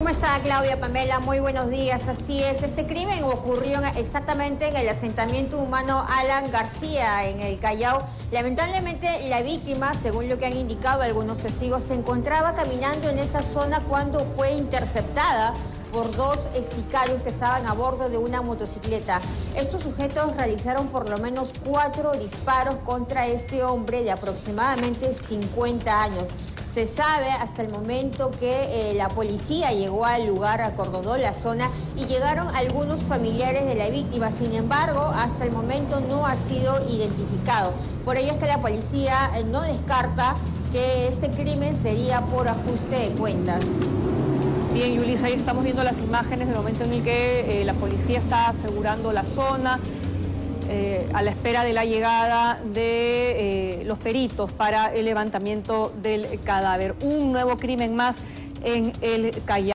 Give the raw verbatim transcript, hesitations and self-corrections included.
¿Cómo está, Claudia, Pamela? Muy buenos días. Así es, este crimen ocurrió exactamente en el asentamiento humano Alan García, en el Callao. Lamentablemente, la víctima, según lo que han indicado algunos testigos, se encontraba caminando en esa zona cuando fue interceptada por dos sicarios que estaban a bordo de una motocicleta. Estos sujetos realizaron por lo menos cuatro disparos contra este hombre de aproximadamente cincuenta años. Se sabe hasta el momento que eh, la policía llegó al lugar, acordonó la zona y llegaron algunos familiares de la víctima. Sin embargo, hasta el momento no ha sido identificado. Por ello es que la policía eh, no descarta que este crimen sería por ajuste de cuentas. Bien, Yulisa, ahí estamos viendo las imágenes del momento en el que eh, la policía está asegurando la zona eh, a la espera de la llegada de eh, los peritos para el levantamiento del cadáver. Un nuevo crimen más en el Callao.